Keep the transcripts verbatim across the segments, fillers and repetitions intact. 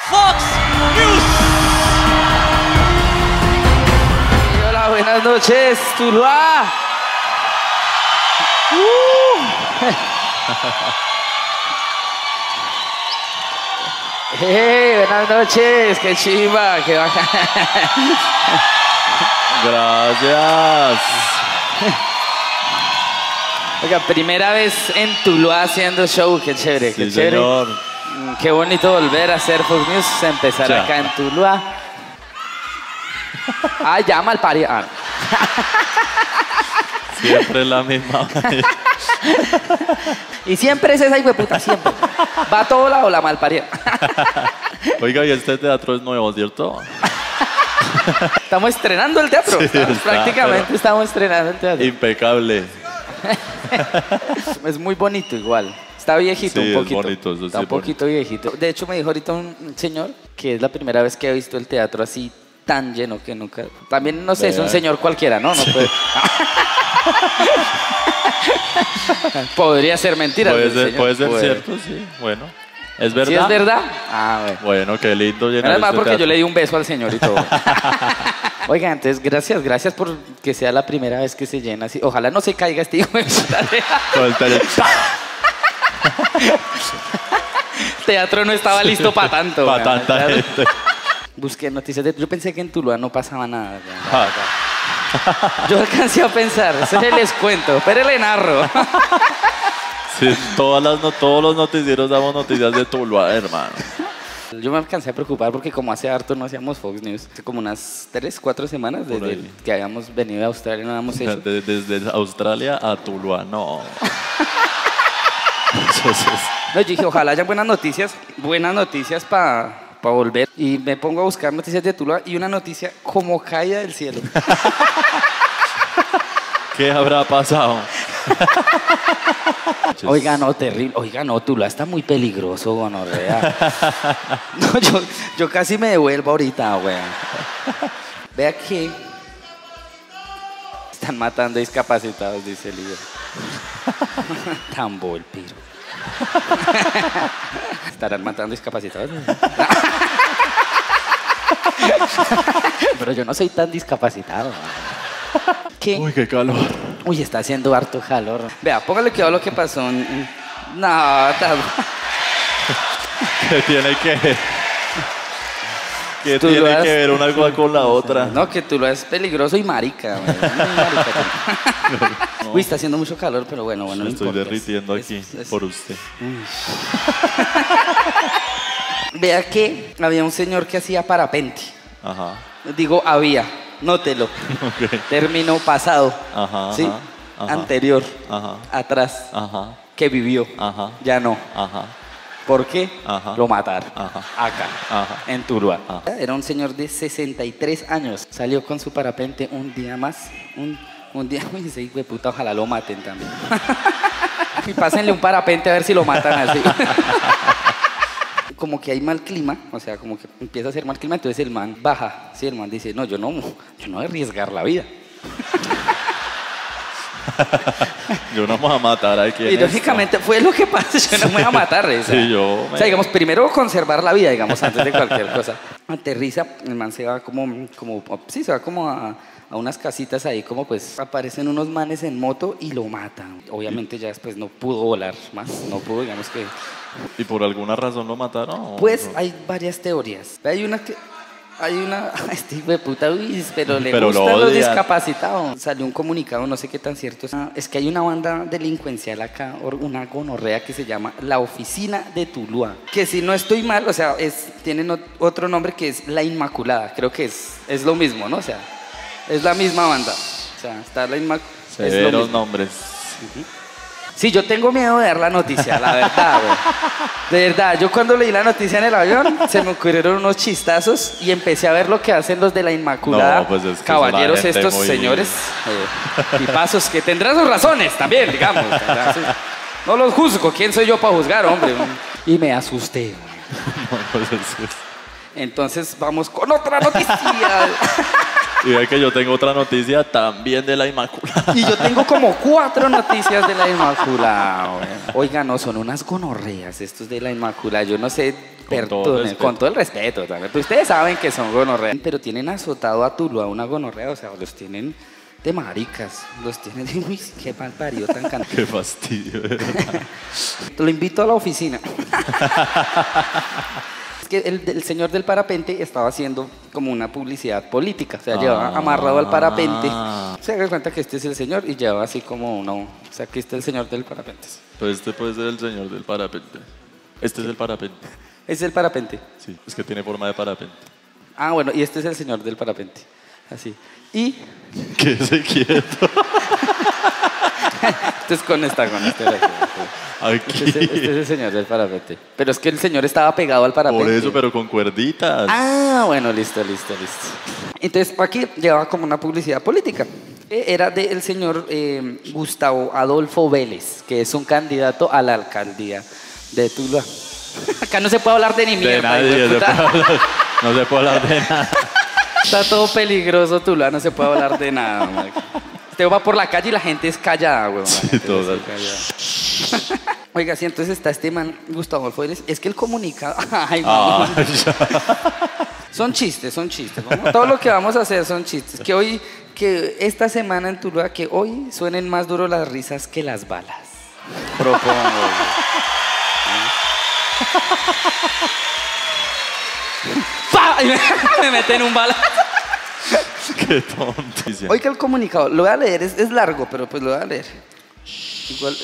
Fox News. Hola, buenas noches, Tuluá. Uh. Hey, buenas noches, qué chimba, qué bacán. Gracias. Oiga, primera vez en Tuluá haciendo show, qué chévere, Sí, qué chévere. señor. Qué bonito volver a hacer Fox News, empezar Ya. acá en Tuluá. Ah, ya malparido. Ah. Siempre la misma. Y siempre es esa hijueputa, siempre. Va a todo lado la malparida. Oiga, y este teatro es nuevo, ¿cierto? Estamos estrenando el teatro. Sí, Estamos- está, prácticamente pero- estamos estrenando el teatro. Impecable. Es muy bonito igual. Está viejito Sí, un es poquito. bonito, eso sí Está un es bonito. poquito viejito. De hecho, me dijo ahorita un señor que es la primera vez que ha visto el teatro así tan lleno que nunca. También, no sé, es un Vea. señor cualquiera, ¿no? No puede. Podría ser mentira. Puede del ser, señor. puede ser Puede. cierto, sí. Bueno. ¿Es verdad? ¿Sí es verdad? Ah, bueno. Bueno, qué lindo llenar Menos mal este porque teatro. yo le di un beso al señor y todo. Oiga, entonces, gracias, gracias por que sea la primera vez que se llena así. Ojalá no se caiga este hijo de puta. Con el tele- El teatro no estaba listo para tanto. Pa' weón. tanta El teatro- gente. Busqué noticias de... Yo pensé que en Tuluá no pasaba nada. weón. Ah, Yo alcancé a pensar, eso les cuento, pero le narro. sí, todas las, no- todos los noticieros damos noticias de Tuluá, hermano. Yo me alcancé a preocupar porque como hace harto no hacíamos Fox News, hace como unas tres, cuatro semanas Por desde ahí. que habíamos venido de Australia no habíamos hecho. De- desde Australia a Tuluá, no. Entonces, No, yo dije, ojalá haya buenas noticias, buenas noticias para volver. Y me pongo a buscar noticias de Tuluá y una noticia como caída del cielo. ¿qué habrá pasado? Oiga, no, terrible. Oiga, no, Tuluá está muy peligroso, gonorrea. No, yo, yo casi me devuelvo ahorita, weón. Vea que están matando discapacitados, dice el líder. Tan volpiro. ¿Estarán matando discapacitados? Pero yo no soy tan discapacitado. ¿Qué? Uy, qué calor. Uy, está haciendo harto calor. Vea, póngale cuidado lo que pasó. en- No, está... ¿Qué tiene que ver? ¿Qué Tú lo tiene has- que ver una cosa con la otra? No, que tú lo es peligroso y marica. güey. Muy marica, tú. Uy, está haciendo mucho calor, pero bueno, bueno, Me no estoy importa. derritiendo Es- aquí es- es- por usted. Vea que había un señor que hacía parapente. Ajá. Digo, había, nótelo. Ok. Término pasado. Ajá, ¿Sí? ajá, ajá. Anterior. Ajá. Atrás. Ajá. Que vivió. Ajá. Ya no. Ajá. ¿Por qué? Ajá. Lo mataron. Ajá. Acá. Ajá. En Tuluá. Ajá. Era un señor de sesenta y tres años. Salió con su parapente un día más. Un, un día. Uy, ese hijo de puta, ojalá lo maten también. Y pásenle un parapente a ver si lo matan así. Como que hay mal clima, o sea, como que empieza a hacer mal clima, entonces el man baja. Sí, el man dice, no, yo no, yo no voy a arriesgar la vida. Yo no me voy a matar aquí. Y lógicamente fue lo que pasa, yo no me voy a matar. O sea, Sí, yo o sea, digamos, primero conservar la vida, digamos, antes de cualquier cosa. Aterriza, el man se va como, como sí, se va como a, a unas casitas ahí, como pues aparecen unos manes en moto y lo matan. Obviamente ya después no pudo volar más, no pudo, digamos que... ¿Y por alguna razón lo mataron? o Pues no? hay varias teorías. Hay una que... Hay una... Este hijo de puta, uy, pero le Pero lo gustan los odian. discapacitados. Salió un comunicado, no sé qué tan cierto es. Ah, Es que hay una banda delincuencial acá, or- una gonorrea que se llama La Oficina de Tuluá. Que si no estoy mal, o sea, es, tienen ot- otro nombre que es La Inmaculada. Creo que es, es lo mismo, ¿no? O sea, es la misma banda. O sea, está La Inmaculada. Severos nombres. Sí, yo tengo miedo de dar la noticia, la verdad, güey. De verdad, yo cuando leí la noticia en el avión, se me ocurrieron unos chistazos y empecé a ver lo que hacen los de la Inmaculada. No, pues es que Caballeros son la gente estos muy- señores, eh, tipazos que tendrán sus razones también, digamos. tendrán sus- No los juzgo, ¿quién soy yo para juzgar, hombre? Y me asusté, güey. No, pues es que- Entonces vamos con otra noticia. Y ve que yo tengo otra noticia también de la Inmaculada. Y yo tengo como cuatro noticias de la Inmaculada. güey. Oiga, no, son unas gonorreas estos de la Inmaculada. Yo no sé, Perdone, todo respeto. con todo el respeto también. Pues ustedes saben que son gonorreas, pero tienen azotado a Tuluá una gonorrea, o sea, los tienen de maricas, los tienen de... Uy, qué mal parido tan cantado. Qué fastidio, de verdad. Lo invito a la oficina. Es que el, el señor del parapente estaba haciendo como una publicidad política, o sea, llevaba Ah. amarrado al parapente. Se da cuenta que este es el señor y lleva así como uno, o sea, aquí está el señor del parapente. Pues este puede ser el señor del parapente. Este es el parapente. Es el parapente. Sí, es que tiene forma de parapente. Ah, bueno, y este es el señor del parapente. Así. Y Quédese quieto. entonces con esta, con este. Aquí. Este es, el, este es el señor del parapente. Pero es que el señor estaba pegado al parapente. Por eso, pero con cuerditas. Ah, bueno, listo, listo, listo. Entonces aquí llevaba como una publicidad política. Eh, Era del señor eh, Gustavo Adolfo Vélez, que es un candidato a la alcaldía de Tuluá. Acá no se puede hablar de ni De mierda. nadie, hijo de se puta. puede hablar- no se puede hablar de nada. Está todo peligroso, Tuluá, no se puede hablar de nada. marica. Usted va por la calle y la gente es callada, weón. Sí, La gente total. es callada. Oiga, sí, entonces está este man, Gustavo Adolfo Vélez. Es que el comunicado... Ay, Ah, weón. ya. Son chistes, son chistes. ¿no? Todo lo que vamos a hacer son chistes. Que hoy, que esta semana en Tuluá, que hoy suenen más duro las risas que las balas. Propongo. ¡Pa! Y me, me meten un bala. Qué tonticia. Oiga el comunicado, lo voy a leer, es, es largo, pero pues lo voy a leer. Igual.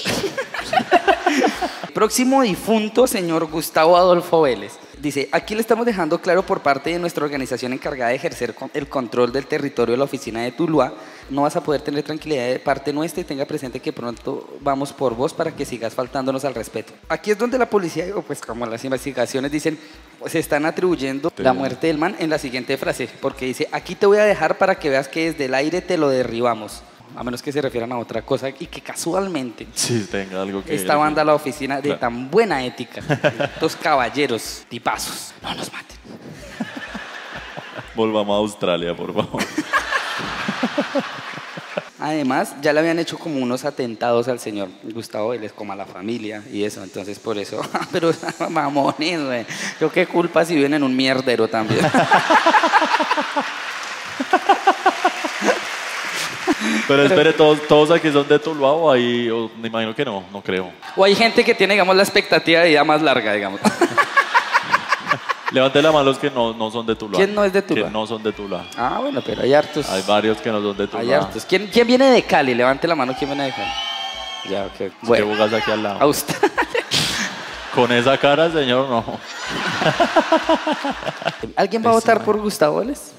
Próximo difunto, señor Gustavo Adolfo Vélez. Dice, aquí le estamos dejando claro por parte de nuestra organización encargada de ejercer con- el control del territorio de la oficina de Tuluá. No vas a poder tener tranquilidad de parte nuestra y tenga presente que pronto vamos por vos para que sigas faltándonos al respeto. Aquí es donde la policía, o pues como las investigaciones dicen, se están atribuyendo la muerte del man en la siguiente frase, porque dice, aquí te voy a dejar para que veas que desde el aire te lo derribamos. A menos que se refieran a otra cosa y que casualmente Sí, tenga algo que esta ver. banda, la oficina de Claro. tan buena ética, estos caballeros tipazos, no nos maten. Volvamos a Australia, por favor. Además, ya le habían hecho como unos atentados al señor Gustavo Vélez, como a la familia y eso, entonces por eso, pero mamones, güey. Yo qué culpa si viven en un mierdero también. Pero espere, ¿todos, todos aquí son de Tuluá o ahí? O, me imagino que no, no creo. O hay gente que tiene, digamos, la expectativa de vida más larga, digamos. Levante la mano los que no, no son de Tuluá. ¿Quién no es de Tuluá? Que no son de Tuluá. Ah, bueno, pero hay hartos. Hay varios que no son de Tuluá. Hay hartos. ¿Quién, quién viene de Cali? Levante la mano, ¿quién viene de Cali? Ya, ok. ¿Qué Bueno, bogas aquí al lado? Australia. Con esa cara, señor, no. ¿Alguien va a votar por Gustavo Vélez?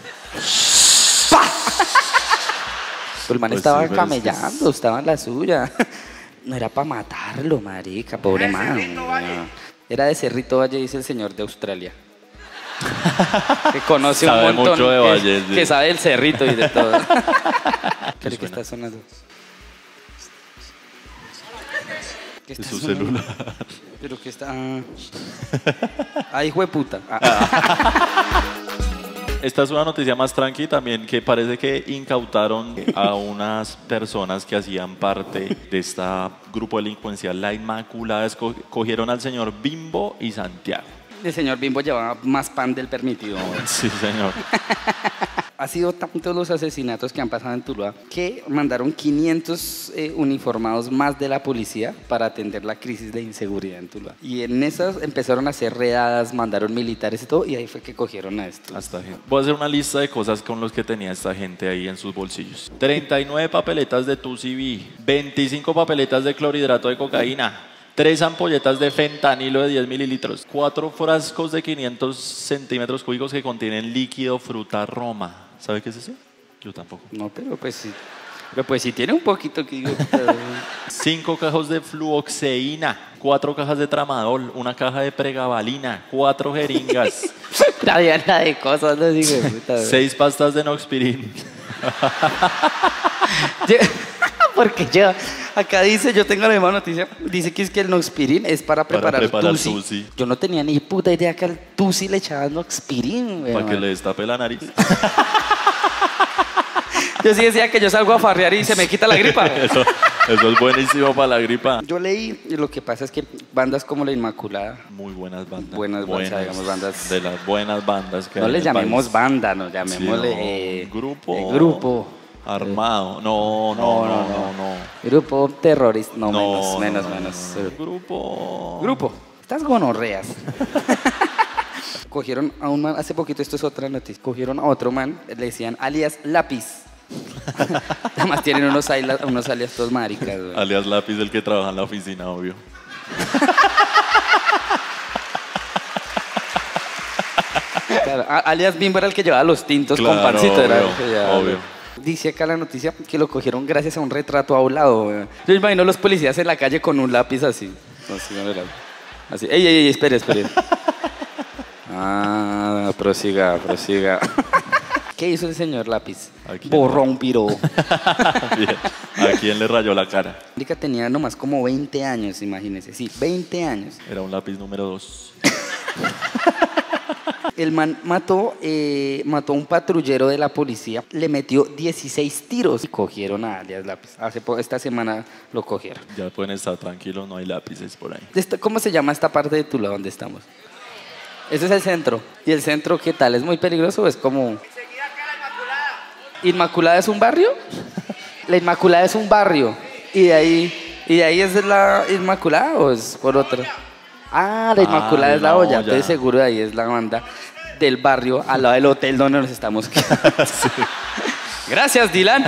El man Pues estaba sí, pero es que camellando, estaba en la suya. No era para matarlo, marica, pobre man. Era de Cerrito Valle, dice el señor de Australia. Que conoce Sabe un montón. mucho de que, valles, sí. que sabe del cerrito y de todo. ¿Qué que está sonando? ¿Qué Es está su sonando? celular. Pero que está... Ah, hijo de puta. Ah. Esta es una noticia más tranqui también, que parece que incautaron a unas personas que hacían parte de este grupo delincuencial, la Inmaculada. Esco- Cogieron al señor Bimbo y Santiago. El señor Bimbo llevaba más pan del permitido. Sí, señor. Ha sido tantos los asesinatos que han pasado en Tuluá que mandaron quinientos eh, uniformados más de la policía para atender la crisis de inseguridad en Tuluá. Y en esas empezaron a hacer redadas, mandaron militares y todo, y ahí fue que cogieron a estos. Hasta gente. Voy a hacer una lista de cosas con los que tenía esta gente ahí en sus bolsillos. treinta y nueve papeletas de Tusi B, veinticinco papeletas de clorhidrato de cocaína, tres ampolletas de fentanilo de diez mililitros, cuatro frascos de quinientos centímetros cúbicos que contienen líquido fruta Roma. ¿Sabe qué es eso? Yo tampoco. No, pero pues sí. Pero pues sí tiene un poquito que... Cinco cajas de fluoxeína, cuatro cajas de tramadol, una caja de pregabalina, cuatro jeringas, Traían la de cosas, no digo. de puta, güey. seis pastas de Noxpirin. Yo- Porque yo, acá dice, yo tengo la misma noticia, dice que es que el Noxpirin es para Para preparar, preparar tusi. tusi. Yo no tenía ni puta idea que al tusi le echaban Noxpirin, güey. Para que le destape la nariz. Yo sí decía que yo salgo a farrear y se me quita la gripa. Eso, Eso es buenísimo para la gripa. Yo leí, y lo que pasa es que bandas como La Inmaculada, Muy buenas bandas. buenas, bandas, digamos, bandas. De las buenas bandas que No hay le en el llamemos país. banda, no Sí, llamémosle no, eh, grupo. eh, grupo. Armado. No, no, no, no, no. Grupo terrorista. No, No, menos, no, menos, no, menos. no, no. Grupo. Grupo. Estas gonorreas. Cogieron a un man, hace poquito, esto es otra noticia, cogieron a otro man, le decían alias Lápiz. Además tienen unos, aila- unos alias todos maricas, güey. Alias Lápiz, el que trabaja en la oficina, obvio. Claro, a- alias Bimbo era el que llevaba los tintos con Claro, pancito. Era obvio, el que llevaba, obvio. güey. Dice acá la noticia que lo cogieron gracias a un retrato a un lado, güey. Yo imagino los policías en la calle con un lápiz así. Así, con el lápiz. Así. Ey, ey, ey, espere, espere. Ah, prosiga, prosiga. ¿Qué hizo el señor Lápiz? ¿A quién? Borró un piro. Bien. ¿A quién le rayó la cara? Mónica tenía nomás como veinte años, imagínense. Sí, veinte años. Era un lápiz número dos. El man mató, eh, mató a un patrullero de la policía, le metió dieciséis tiros y cogieron a alias Lápiz. Hace po- esta semana lo cogieron. Ya pueden estar tranquilos, no hay lápices por ahí. Esta- ¿Cómo se llama esta parte de Tula donde estamos? Ese es el centro. ¿Y el centro qué tal? ¿Es muy peligroso o es como...? ¿Inmaculada es un barrio? La Inmaculada es un barrio. ¿Y de ahí, y de ahí es la Inmaculada o es por otra? Ah, la Inmaculada Ah, es la la olla. olla. Entonces seguro de ahí es la banda del barrio al lado del hotel donde nos estamos quedando. Sí. Gracias, Dylan.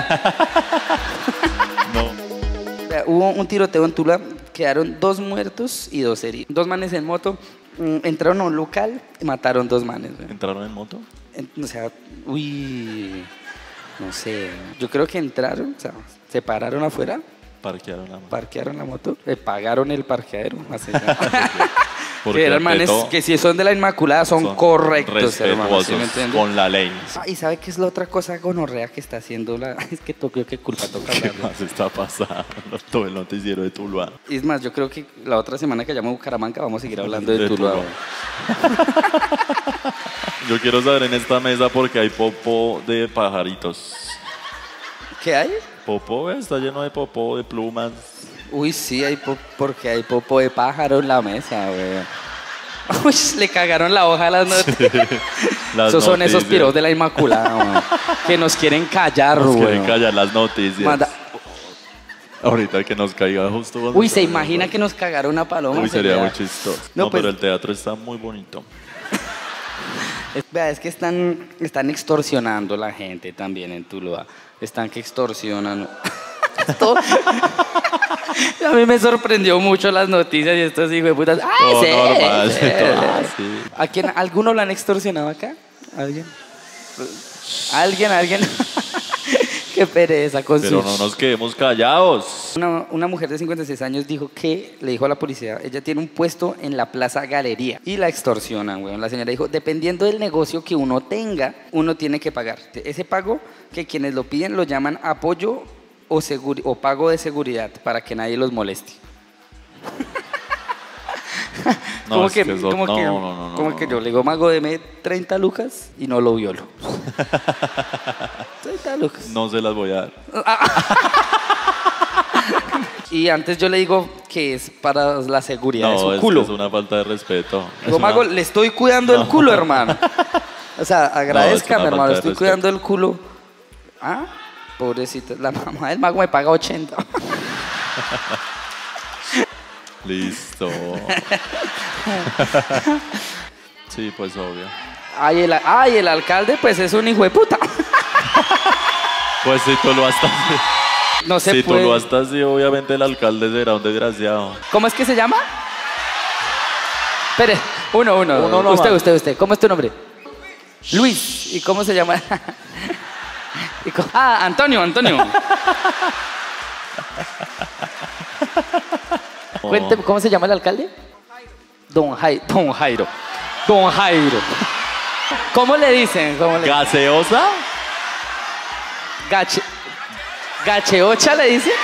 No. Vea, Hubo un tiroteo en Tula, quedaron dos muertos y dos heridos. Dos manes en moto, mm, entraron a un local y mataron dos manes. güey. ¿Entraron en moto? En- O sea, uy, no sé, yo creo que entraron, o sea, se pararon afuera, Parquearon la moto. parquearon la moto, le pagaron el parqueadero. Así, ¿no? Porque que eran ante manes todo, que si son de la Inmaculada son, son correctos, hermano. ¿Sí respetuosos me entiende? con la ley. Ah, y sabe qué es la otra cosa gonorrea que está haciendo la. Es que Tokio, qué culpa toca ¿Qué hablarlo. más está pasando? Todo el noticiero de Tuluá. Y es más, yo creo que la otra semana que llamo Bucaramanga vamos a seguir hablando de, De Tuluá. Tuluá. Yo quiero saber en esta mesa porque hay popo de pajaritos. ¿Qué hay? Popo, ¿ves? Está lleno de popo, de plumas. Uy, sí, hay po- porque hay popo de pájaro en la mesa, güey. Uy, le cagaron la hoja a las noticias. Las Esos son esos noticias. piros de la Inmaculada, güey, que nos quieren callar, Nos güey. quieren callar las noticias. Manda- Ahorita que nos caiga justo. cuando Uy, ¿se estamos imagina hablando. que nos cagaron una paloma? Uy, sería muy chistoso. No, No, pues- pero el teatro está muy bonito. Es, vea, es que están, están extorsionando a la gente también en Tuluá. Están que extorsionan. Todo- A mí me sorprendió mucho las noticias y estos hijos de putas. ¡Ay, Todo sí! normal, sí, todo sí! así. ¿A quién, ¿Alguno lo han extorsionado acá? ¿Alguien? ¿Alguien? ¿Alguien? Qué pereza con Pero su... no nos quedemos callados. Una, una mujer de cincuenta y seis años dijo que, le dijo a la policía, ella tiene un puesto en la Plaza Galería y la extorsionan, weón. La señora dijo, dependiendo del negocio que uno tenga, uno tiene que pagar. Ese pago, que quienes lo piden lo llaman apoyo o, seguri- o pago de seguridad para que nadie los moleste. No, como es que, que eso- como no, que, no, no, no, como no, que no. yo le digo, mago, deme treinta lucas y no lo violo. treinta lucas. No se las voy a dar. Y antes yo le digo que es para la seguridad de No, su es, culo. que es una falta de respeto. Es Digo, una- mago, le estoy cuidando el culo, hermano. O sea, agradezcame, una hermano, falta de estoy respeto. cuidando el culo. Ah, pobrecito, la mamá del mago me paga ochenta. Listo. Sí, pues obvio. Ay el, ay, el alcalde, pues es un hijo de puta. Pues si tú lo has No se Si tú puede. lo has así, obviamente el alcalde será un desgraciado. ¿Cómo es que se llama? Espere, uno, uno. Uno nomás. usted, usted, usted. ¿Cómo es tu nombre? Luis. ¿Y cómo se llama? ¿Y cómo- Ah, Antonio, Antonio. Cuénteme, ¿cómo se llama el alcalde? Don Jairo. Don Jairo. Don Jairo. ¿Cómo le dicen? ¿Cómo le... ¿Gaseosa? Gache... ¿Gacheocha le dicen?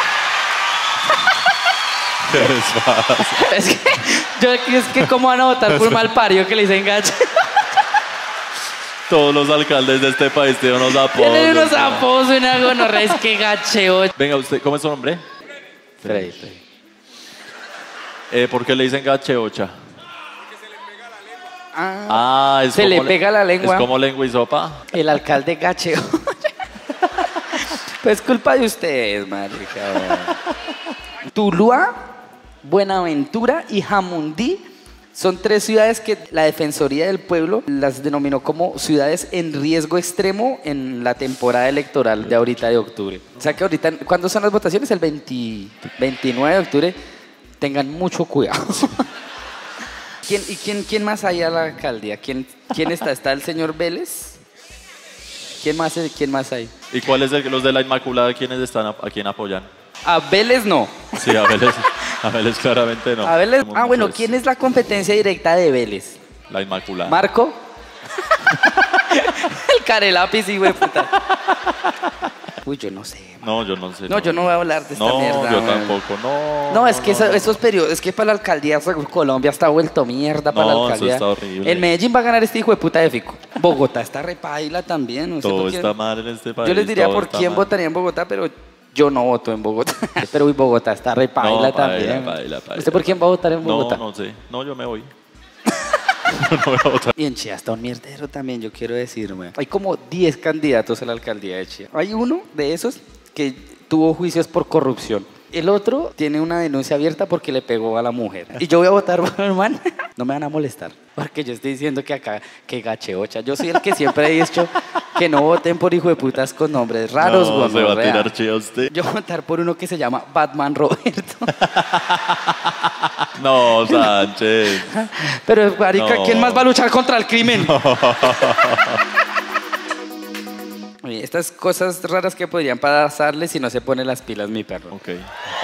¿Qué les pasa? Es que, yo, es que ¿cómo van a votar por mal parido que le dicen gache? Todos los alcaldes de este país tienen unos apodos. Tienen unos apodos y una gonorrea, es que gacheocha. Venga, usted, ¿cómo es su nombre? Freddy, Freddy. Eh, ¿Por qué le dicen gacheocha? Ah, Ah, es se como le pega la lengua. Es como lengua y sopa. El alcalde gacheo. Pues culpa de ustedes, marica. Tuluá, Buenaventura y Jamundí son tres ciudades que la Defensoría del Pueblo las denominó como ciudades en riesgo extremo en la temporada electoral de ahorita de octubre. O sea que ahorita, ¿cuándo son las votaciones? El veinte, veintinueve de octubre. Tengan mucho cuidado. ¿Quién, ¿Y quién, quién más hay a la alcaldía? ¿Quién, quién está? ¿Está el señor Vélez? ¿Quién más, ¿Quién más hay? ¿Y cuáles de los de la Inmaculada quiénes están a, a quién apoyan? A Vélez no. Sí, a Vélez, a Vélez claramente no. A Vélez, Somos ah, bueno, muchos. ¿quién es la competencia directa de Vélez? La Inmaculada. ¿Marco? El carelápiz, hijo de puta. Uy, yo no sé. No, yo no sé. No, yo no voy a hablar de esta no, mierda. yo man. tampoco, no. No, es que no, eso- no. esos periodos, es que para la alcaldía Colombia está vuelto mierda para No, la eso alcaldía. está horrible. En Medellín va a ganar este hijo de puta de Fico. Bogotá está repaila también. No sé Todo por quién. está mal en este país. Yo les diría todo por está quién mal. votaría en Bogotá, pero yo no voto en Bogotá. Pero uy, Bogotá está repaila No, paila, también. paila, paila. ¿Usted por quién va a votar en Bogotá? No, no sé. No, yo me voy. No voy a votar. Y en Chía está un mierdero también, yo quiero decir, güey. Hay como diez candidatos a la alcaldía de Chía. Hay uno de esos que tuvo juicios por corrupción. El otro tiene una denuncia abierta porque le pegó a la mujer. Y yo voy a votar por el man. No me van a molestar. Porque yo estoy diciendo que acá, que gacheocha. Yo soy el que siempre he dicho que no voten por hijo de putas con nombres raros, No, se va a gonorrea. tirar chía usted. Yo voy a votar por uno que se llama Batman Roberto. No, Sánchez. Pero, marica, No. ¿quién más va a luchar contra el crimen? Oye, estas cosas raras que podrían pasarle si no se pone las pilas mi perro. Ok.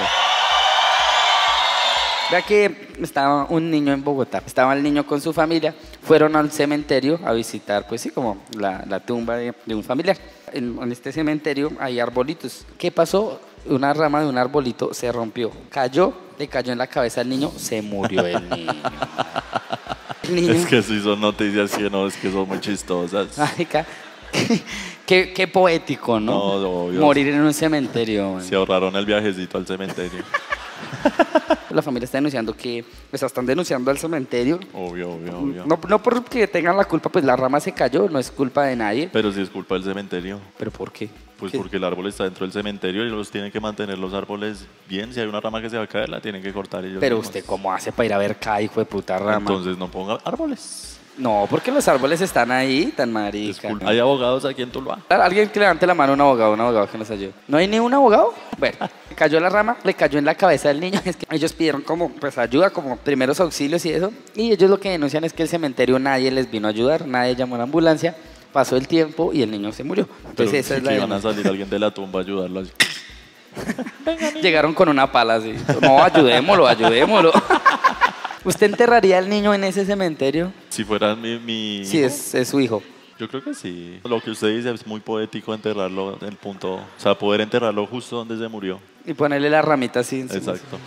Vea que estaba un niño en Bogotá, estaba el niño con su familia, fueron al cementerio a visitar, pues sí, como la, la tumba de, de un familiar. En, en este cementerio hay arbolitos. ¿Qué pasó? Una rama de un arbolito se rompió, cayó, le cayó en la cabeza al niño, se murió el niño. El niño, Es que sí son noticias que no, es que son muy chistosas. marica, qué, qué poético, ¿no? No, obvio. Morir en un cementerio. man. Se ahorraron el viajecito al cementerio. La familia está denunciando que, o sea, están denunciando al cementerio. Obvio, obvio, obvio. No, no porque tengan la culpa, pues la rama se cayó, no es culpa de nadie. Pero sí es culpa del cementerio. ¿Pero por qué? Pues ¿Qué? porque el árbol está dentro del cementerio y los tienen que mantener los árboles bien. Si hay una rama que se va a caer, la tienen que cortar ellos Pero mismos. usted, ¿cómo hace para ir a ver cada hijo de puta rama? Entonces no ponga árboles. No, porque los árboles están ahí, tan Es marica. culpa. Hay abogados aquí en Tuluá. Alguien que levante la mano, un abogado, un abogado que nos ayude. ¿No hay ni un abogado? Bueno, cayó la rama, le cayó en la cabeza del niño. Es que ellos pidieron como, pues ayuda, como primeros auxilios y eso. Y ellos lo que denuncian es que el cementerio nadie les vino a ayudar, nadie llamó a la ambulancia. Pasó el tiempo y el niño se murió. Pero Entonces esa sí es la que iban a denuncia. salir alguien de la tumba a ayudarlo. así. Llegaron con una pala así. No, ayudémoslo, ayudémoslo. ¿Usted enterraría al niño en ese cementerio? Si fuera mi, mi Sí, hijo, es, es su hijo. yo creo que sí. Lo que usted dice es muy poético enterrarlo en el punto, o sea, poder enterrarlo justo donde se murió. Y ponerle la ramita así encima. Exacto.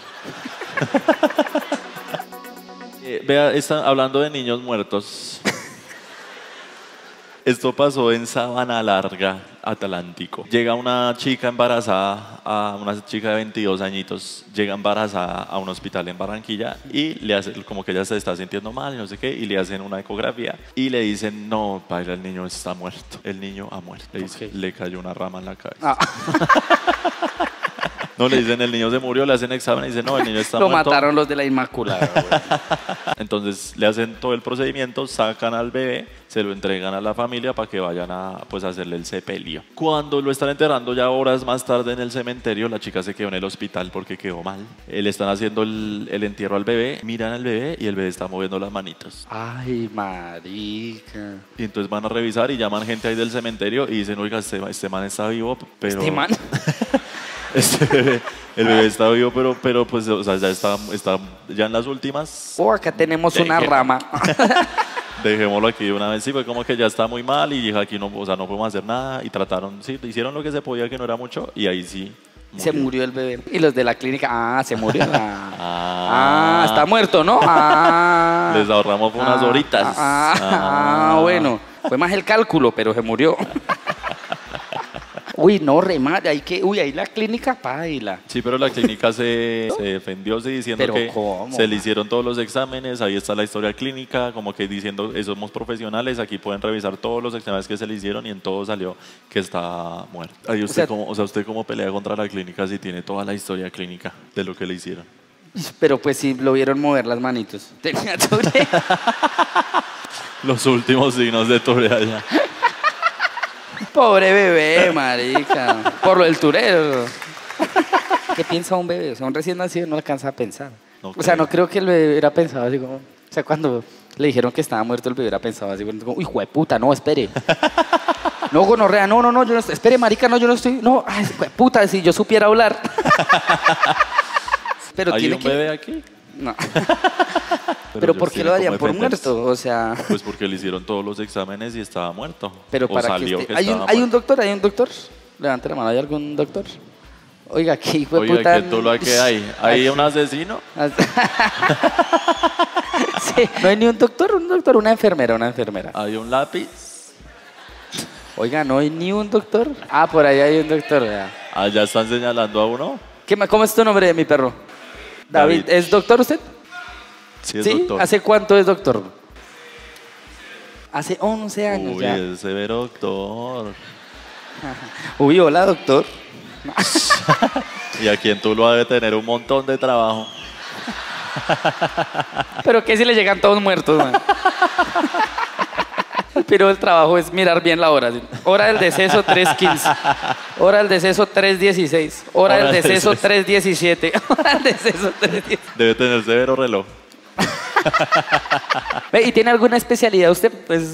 Eh, vea, está hablando de niños muertos. Esto pasó en Sabana Larga, Atlántico. Llega una chica embarazada, a una chica de veintidós añitos, llega embarazada a un hospital en Barranquilla y le hace, como que ella se está sintiendo mal y no sé qué, y le hacen una ecografía y le dicen, no, padre, el niño está muerto. El niño ha muerto. Le, dice, Ok. le cayó una rama en la cabeza. Ah, No, le dicen, el niño se murió, le hacen examen y dicen, no, el niño está lo muerto. mataron los de la Inmaculada. güey. Entonces le hacen todo el procedimiento, sacan al bebé, se lo entregan a la familia para que vayan a, pues, a hacerle el sepelio. Cuando lo están enterrando ya horas más tarde en el cementerio, la chica se quedó en el hospital porque quedó mal. Eh, Le están haciendo el, el entierro al bebé, miran al bebé y el bebé está moviendo las manitos. Ay, marica. Y entonces van a revisar y llaman gente ahí del cementerio y dicen, oiga, este, este man está vivo, pero... Este man. Este bebé, el bebé está vivo, pero, pero pues, o sea, ya está, está ya en las últimas. Oh, acá tenemos una Deje- rama. Dejémoslo aquí de una vez, sí, fue como que ya está muy mal y dije, aquí no, o sea, no podemos hacer nada y trataron, sí, hicieron lo que se podía, que no era mucho y ahí sí. Se murió el bebé. Y los de la clínica, ah, se murió. Ah, Ah. Ah, está muerto, ¿no? Ah. Les ahorramos por unas Ah, horitas. Ah, ah, Ah. bueno. Fue más el cálculo, pero se murió. Uy, no, remate, hay que, uy, ahí la clínica paila. Sí, pero la clínica se, se defendió sí, diciendo ¿Pero que cómo? se le hicieron todos los exámenes, ahí está la historia clínica, como que diciendo, eh, somos profesionales, aquí pueden revisar todos los exámenes que se le hicieron y en todo salió que está muerto. Ahí usted, O sea, cómo, o sea, ¿usted cómo pelea contra la clínica si tiene toda la historia clínica de lo que le hicieron? Pero pues sí, lo vieron mover las manitos. Tenía Tourette. Los últimos signos de Tourette ya. Pobre bebé, marica. Por lo del Tourette. ¿Qué piensa un bebé? O sea, un recién nacido no alcanza a pensar. No o sea, creo. no creo que el bebé hubiera pensado así como... O sea, cuando le dijeron que estaba muerto, el bebé hubiera pensado así como, uy, jueputa, no, espere. No, gonorrea, no, no, no, yo no estoy... Espere, marica, no, yo no estoy... No, ay, puta, si yo supiera hablar. Pero ¿Hay tiene un que... bebé aquí? No. Pero ellos ¿por qué tienen lo darían cómo por defenderse. muerto? O sea... Pues porque le hicieron todos los exámenes y estaba muerto. Pero o para salió que, que, esté... ¿Hay, un, estaba ¿Hay un muerto. doctor? ¿Hay un doctor? Levante la mano, ¿hay algún doctor? Oiga, ¿qué hijo de Oiga, puta? ¿qué tú lo que hay? ¿Hay un asesino? Sí, no hay ni un doctor, un doctor, una enfermera, una enfermera. ¿Hay un lápiz? Oiga, no hay ni un doctor. Ah, por ahí hay un doctor, vea. Allá están señalando a uno. ¿Qué, ma- ¿Cómo es tu nombre, mi perro? David. David. ¿Es doctor usted? Sí, es ¿Sí? doctor. ¿Hace cuánto es doctor? Hace once años Uy, ya. es severo doctor. Uy, hola, doctor. Y aquí en Tuluá debe tener un montón de trabajo. Pero que si le llegan todos muertos, man. Pero el trabajo es mirar bien la hora. ¿Sí? Hora del deceso tres quince. Hora del deceso tres dieciséis. Hora, Hora del del deceso deceso. tres diecisiete. Hora del deceso tres diecisiete. Debe tener severo reloj. Ve, ¿y tiene alguna especialidad usted? Pues,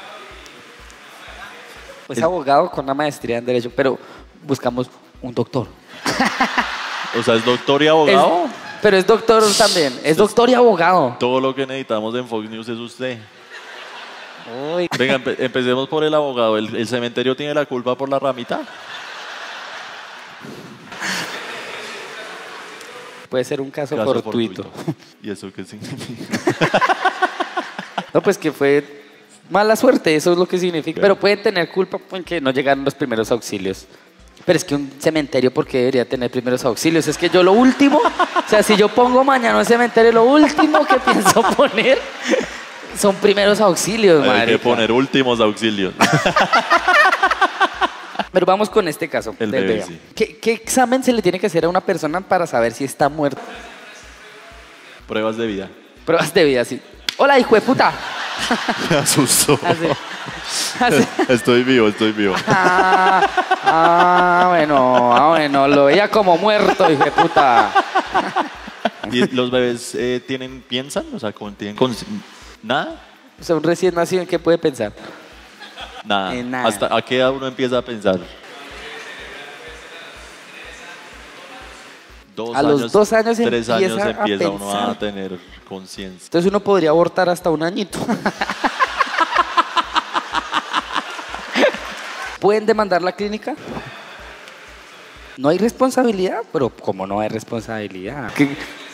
pues Es- abogado con una maestría en Derecho, pero buscamos un doctor. O sea, es doctor y Es- abogado. pero es doctor también. Es doctor y abogado. Todo lo que necesitamos en Fox News es usted. Uy. Venga, empe- empecemos por el abogado. ¿El, el cementerio tiene la culpa por la ramita? Puede ser un caso, Caso fortuito. ¿Y eso qué significa? No, pues que fue mala suerte, eso es lo que significa. Claro. Pero pueden tener culpa en que no llegaron los primeros auxilios. Pero es que un cementerio, ¿por qué debería tener primeros auxilios? Es que yo lo último, o sea, si yo pongo mañana un cementerio, lo último que pienso poner son primeros auxilios, Hay que marica. poner últimos auxilios. Pero vamos con este caso. El del bebé, bebé. sí. ¿Qué, ¿Qué examen se le tiene que hacer a una persona para saber si está muerta? Pruebas de vida. Pruebas de vida, sí. Hola, hijo de puta. Me asustó. Así. Así. Estoy vivo, estoy vivo. Ah, ah, bueno, ah, bueno, lo veía como muerto, hijo de puta. ¿Y los bebés eh, tienen, piensan? O sea, con- ¿tienen con- nada? O sea, un recién nacido, ¿en qué puede pensar? Nada. En nada. ¿Hasta a qué edad uno empieza a pensar? Dos A los dos años tres años empieza a empieza uno a pensar. tener conciencia. Entonces uno podría abortar hasta un añito. ¿Pueden demandar la clínica? No hay responsabilidad, pero ¿cómo no hay responsabilidad? ¿Qué?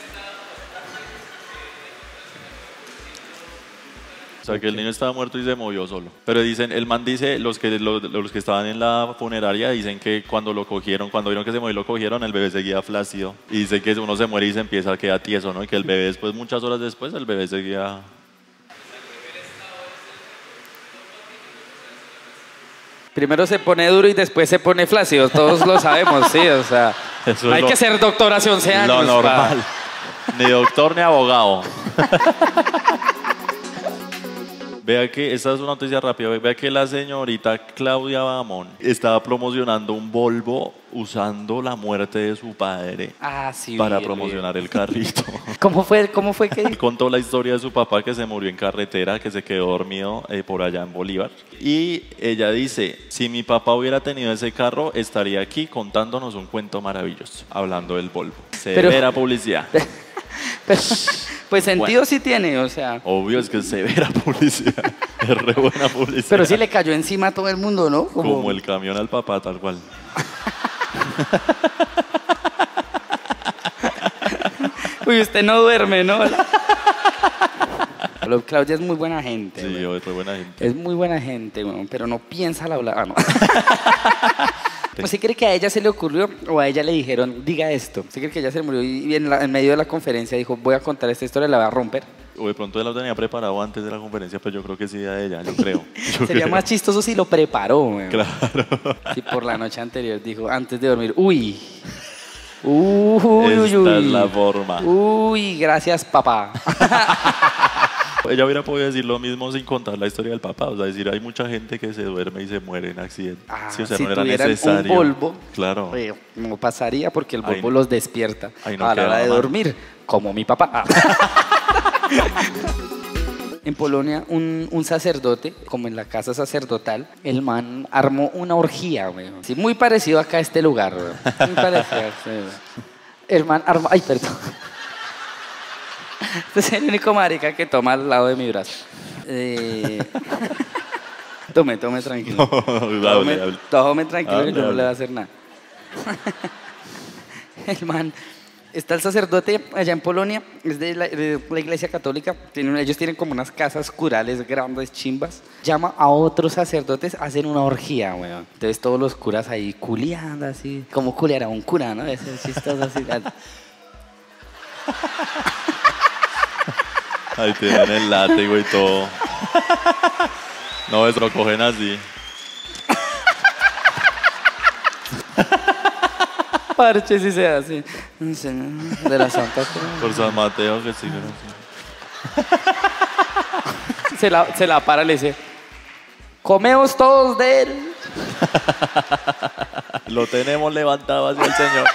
O sea, que el niño estaba muerto y se movió solo. Pero dicen, el man dice, los que, los, los que estaban en la funeraria dicen que cuando lo cogieron, cuando vieron que se movió y lo cogieron, el bebé seguía flácido. Y dicen que uno se muere y se empieza a quedar tieso, ¿no? Y que el bebé después, muchas horas después, el bebé seguía... Primero se pone duro y después se pone flácido, todos lo sabemos, sí, o sea, Eso no es hay lo- que ser doctor hace once años. Lo pa- normal. Ni doctor ni abogado. Vea que, esta es una noticia rápida, vea que la señorita Claudia Bamón estaba promocionando un Volvo usando la muerte de su padre Ah, sí. para vi, vi. promocionar el carrito. ¿Cómo fue, cómo fue que Él contó la historia de su papá que se murió en carretera, que se quedó dormido eh, por allá en Bolívar. Y ella dice, si mi papá hubiera tenido ese carro, estaría aquí contándonos un cuento maravilloso, hablando del Volvo. Severa publicidad. Pero, pues sentido Bueno. sí tiene, o sea, Obvio, es que es severa publicidad. Es re buena publicidad. pero sí le cayó encima a todo el mundo, ¿no? Como el camión al papá, tal cual. Uy, usted no duerme, ¿no? Pero Claudia es muy buena gente. Sí, güey. es re buena gente. Es muy buena gente, güey, pero no piensa al hablar. Ah, no. ¿Usted cree que a ella se le ocurrió o a ella le dijeron, diga esto? ¿Usted cree que ella se murió y en, la, en medio de la conferencia dijo, voy a contar esta historia, la voy a romper? O de pronto él lo tenía preparado antes de la conferencia, pero yo creo que sí a ella, yo creo. Yo Sería creo. más chistoso si lo preparó, weón. Claro. Si por la noche anterior dijo, antes de dormir, uy. Uy, Esta uy, uy. es la forma. Uy, gracias, papá. Ella hubiera podido decir lo mismo sin contar la historia del papá. O sea, decir, hay mucha gente que se duerme y se muere en accidentes. Ah, sí, o sea, si no era tuvieran necesario. un Volvo, Claro. eh, no pasaría porque el Ahí Volvo no- los despierta ahí no a la hora quedaba de mal. dormir, como mi papá. En Polonia, un, un sacerdote, como en la casa sacerdotal, el man armó una orgía, güey. Sí, muy parecido acá a este lugar, güey. Muy parecido a este lugar. El man armó... Ay, perdón. Este es el único marica que toma al lado de mi brazo. Eh... Tome, tome tranquilo. hable, Tome, hable. tome tranquilo Hable, que yo no hable. le voy a hacer nada. El man... Está el sacerdote allá en Polonia, es de la, de la iglesia católica, tienen, ellos tienen como unas casas curales grandes, chimbas. Llama a otros sacerdotes, hacen una orgía, weón. Entonces todos los curas ahí culiando así, como culiará un cura, ¿no? Ese es chistoso así. Ahí tienen el látigo y todo. No, eso lo cogen así. Parches y se hace. De la Santa Cruz. Por San Mateo que siguen así. Se la, se la para y le dice, comemos todos de él. Lo tenemos levantado hacia el Señor.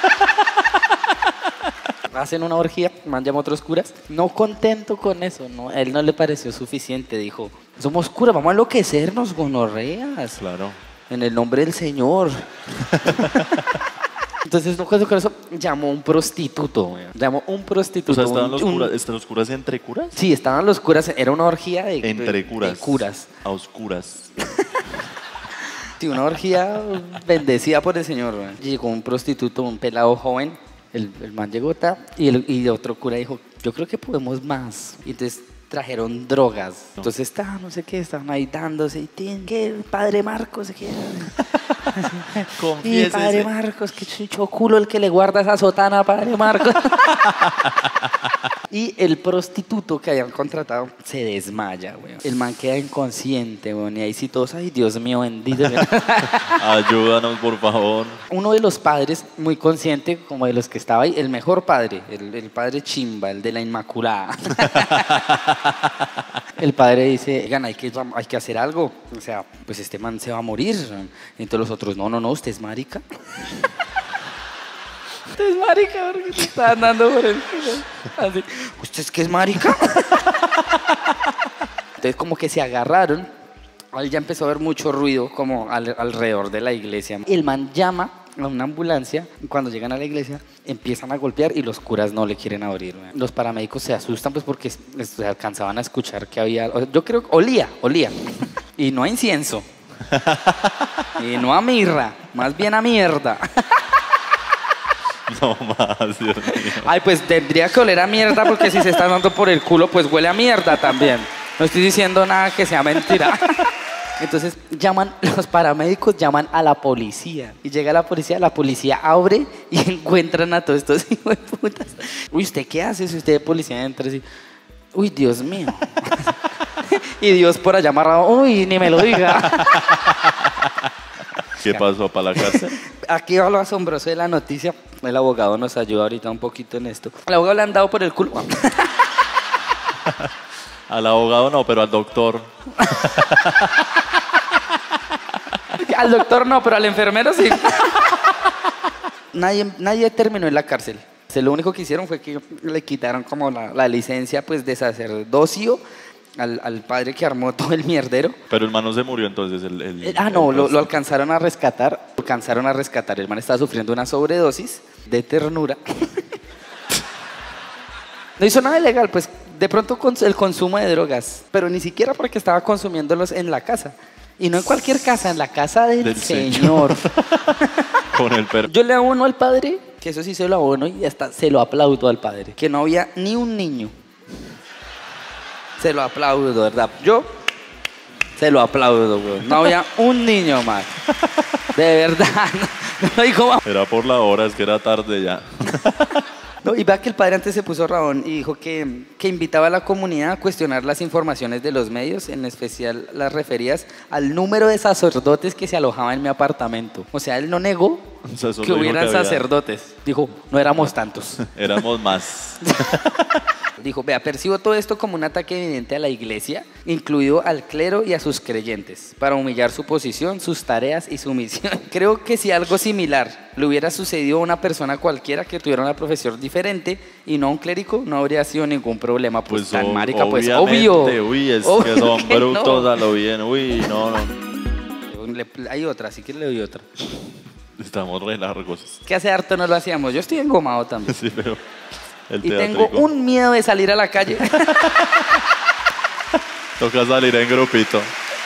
Hacen una orgía, man llama a otros curas. No contento con eso, no, a él no le pareció suficiente. Dijo, somos curas, vamos a enloquecernos, gonorreas. Claro. En el nombre del Señor. Entonces, no con eso, llamó a un prostituto, güey. Llamó a un prostituto. O sea, estaban un- los un- curas, ¿estaban los curas entre curas? Sí, estaban los curas, era una orgía de, Entre de- curas. de curas. A oscuras. Sí, una orgía bendecida por el Señor, güey. Llegó un prostituto, un pelado joven, el, el man llegó ta, y, el, y otro cura dijo, yo creo que podemos más. Y entonces trajeron drogas. No. Entonces estaban, no sé qué, estaban ahí dándose, y tienen que, padre Marcos, ¿qué? Y Confiésese. padre Marcos, que chucho culo el que le guarda esa sotana, padre Marcos. Y el prostituto que habían contratado se desmaya, weón. El man queda inconsciente, weón. Y ahí sí todos, ay, Dios mío, bendito. Ayúdanos, por favor. Uno de los padres, muy consciente, como de los que estaba ahí, el mejor padre, el, el padre Chimba, el de la Inmaculada. El padre dice, oigan, hay que, hay que hacer algo. O sea, pues este man se va a morir. Y entonces los otros, no, no, no, usted es marica. Usted es marica, porque te está andando por el así. ¿Usted es que es marica? Entonces como que se agarraron. Ahí ya empezó a haber mucho ruido como al- alrededor de la iglesia. El man llama a una ambulancia. Cuando llegan a la iglesia empiezan a golpear y los curas no le quieren abrir. ¿No? Los paramédicos se asustan pues porque se alcanzaban a escuchar que había... Yo creo que olía, olía. Y no a incienso. Y no a mirra, más bien a mierda. No más, Dios mío. Ay, pues tendría que oler a mierda porque si se está dando por el culo, pues huele a mierda también. No estoy diciendo nada que sea mentira. Entonces llaman, los paramédicos llaman a la policía. Y llega la policía, la policía abre y encuentran a todos estos hijos de putas. Uy, ¿usted qué hace si usted de policía entra así? Uy, Dios mío. Y Dios por allá amarrado, uy, ni me lo diga. ¿Qué pasó para la cárcel? Aquí va lo asombroso de la noticia. El abogado nos ayuda ahorita un poquito en esto. Al abogado le han dado por el culo. Al abogado no, pero al doctor. Al doctor no, pero al enfermero sí. Nadie, nadie terminó en la cárcel. Se, lo único que hicieron fue que le quitaron como la, la licencia pues, de sacerdocio al, al padre que armó todo el mierdero. Pero el man no se murió entonces. El, el- Eh, ah, no, el- lo, lo alcanzaron a rescatar. Lo alcanzaron a rescatar. El man estaba sufriendo una sobredosis de ternura. No hizo nada ilegal, pues de pronto con el consumo de drogas, pero ni siquiera porque estaba consumiéndolos en la casa. Y no en cualquier casa, en la casa del, Del Señor. Con el perro. Yo le abono al padre, que eso sí se lo abono y hasta se lo aplaudo al padre, que no había ni un niño. Se lo aplaudo, ¿verdad? Yo, Se lo aplaudo, güey. No había un niño más. De verdad. No, no digo más. Era por la hora, es que era tarde ya. No, y vea que el padre antes se puso rabón y dijo que, que invitaba a la comunidad a cuestionar las informaciones de los medios, en especial las referidas al número de sacerdotes que se alojaban en mi apartamento. O sea, él no negó O sea, solo que dijo hubieran que había- sacerdotes. Dijo, no éramos tantos. Éramos más. Dijo, vea, percibo todo esto como un ataque evidente a la iglesia, incluido al clero y a sus creyentes, para humillar su posición, sus tareas y su misión. Creo que si algo similar le hubiera sucedido a una persona cualquiera que tuviera una profesión diferente y no a un clérigo, no habría sido ningún problema. Pues, Pues tan o- marica, pues obviamente, obvio. Uy, es Obvio que son que brutos no. a lo bien. Uy, no, no. Le- hay otra, así que le doy otra. Estamos re largos. Que hace harto no lo hacíamos. Yo estoy engomado también. Sí, pero el Y tengo teatrico. un miedo de salir a la calle. Toca salir en grupito.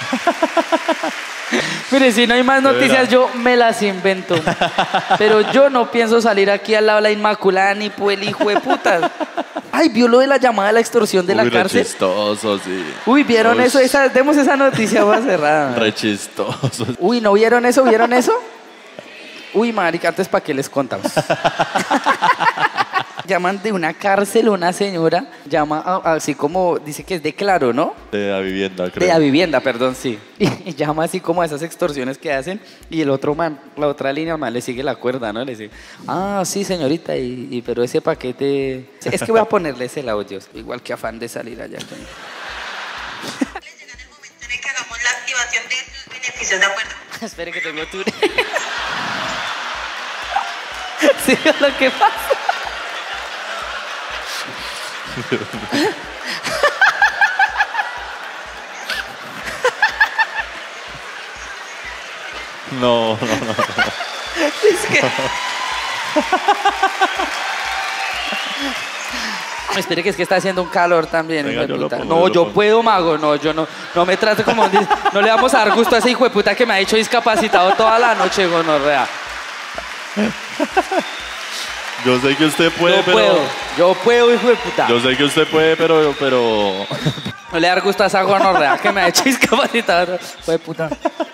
Mire, si no hay más De noticias, veras. yo me las invento. Pero yo no pienso salir aquí al lado de la Inmaculada ni por el hijo de puta. Ay, ¿vio lo de la llamada de la extorsión de la Uy, re cárcel? chistoso, sí. Uy, ¿vieron Uy, eso? Esa, demos esa noticia más cerrada. Re chistoso. Uy, ¿no vieron eso? ¿Vieron eso? Uy, marica, antes para qué les contamos. Llaman de una cárcel una señora, llama a- así como, dice que es de Claro, ¿no? De la vivienda, creo. De la vivienda, perdón, sí. Y, y llama así como a esas extorsiones que hacen y el otro man, la otra línea man le sigue la cuerda, ¿no? Le dice, ah, sí, señorita, y, y- pero ese paquete... Sí, es que voy a ponerles el audio, igual que afán de salir allá. Les llega en el momento en el que hagamos la activación de sus beneficios, ¿de acuerdo? Espere que tengo tu... Sí, lo que pasa. No, no, no. Es que... Espere que es que está haciendo un calor también, Venga, hijo de yo lo puta. pongo, No, yo lo yo pongo. puedo, mago, no, yo no, no me trato como... un dis- No le vamos a dar gusto a ese hijo de puta que me ha hecho discapacitado toda la noche, gonorrea. Yo sé que usted puede, Yo pero. puedo, yo puedo, hijo de puta. Yo sé que usted puede, pero. pero... No le dar gusto a esa gonorrea que me ha hecho discapacitado, hijo de puta.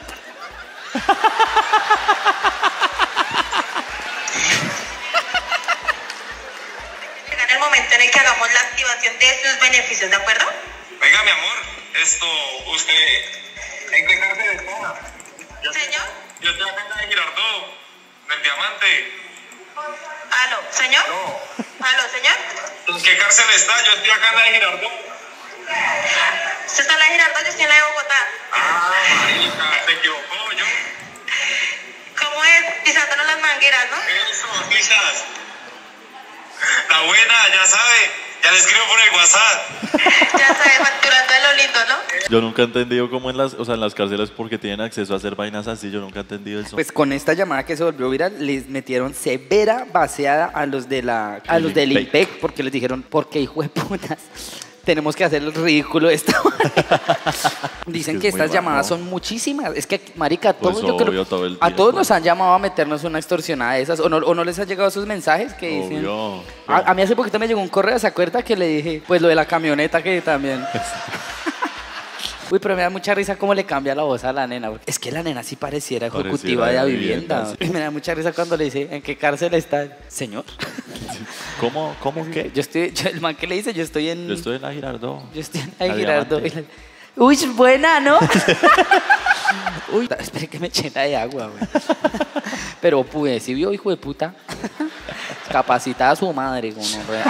Llega en el momento en el que hagamos la activación de sus beneficios, ¿de acuerdo? Oiga, mi amor, esto, usted, ¿en qué cárcel está? Yo, Señor. yo estoy acá en la de Girardot, del Diamante. Aló, señor. No. Aló, señor. ¿En qué cárcel está? Yo estoy acá en la de Girardot. Usted está en la de Girardot, yo estoy en la de Bogotá. Ah, marica, se equivocó yo. ¿Cómo es? Pisándonos las mangueras, ¿no? Eso, quizás. La buena, ya sabe, ya le escribo por el WhatsApp. Ya sabe, facturando de lo lindo, ¿no? Yo nunca he entendido cómo en las, o sea, en las cárceles porque tienen acceso a hacer vainas así. Yo nunca he entendido eso. Pues con esta llamada que se volvió viral, les metieron severa baseada a los de la, a El los del IMPEC. IMPEC, porque les dijeron, ¿por qué hijo de putas? Tenemos que hacer el ridículo de esta manera. Dicen Es que muy estas llamadas bajo. son muchísimas. Es que, marica, Pues todos, yo creo- obvio, todo el a todos tiempo. nos han llamado a meternos una extorsionada de esas. ¿O no, o no les han llegado esos mensajes que dicen? Obvio. A, a mí hace poquito me llegó un correo, ¿se acuerda? Que le dije, pues lo de la camioneta que también... Uy, pero me da mucha risa cómo le cambia la voz a la nena. Porque es que la nena sí pareciera ejecutiva Pareciera de la de vivienda. vivienda, sí. Y me da mucha risa cuando le dice, ¿en qué cárcel está? Señor. ¿Cómo? ¿Cómo qué? Yo estoy, yo- el man que le dice, yo estoy en... Yo estoy en la Girardot. Yo estoy en La la Girardot. Diamante. Uy, buena, ¿no? Uy, espere que me llena de agua, güey. Pero pues, si vio, hijo de puta. Capacitada a su madre, como no vea.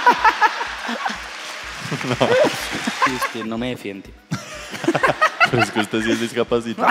Y usted no me defiende. Pero es que usted sí es discapacitado.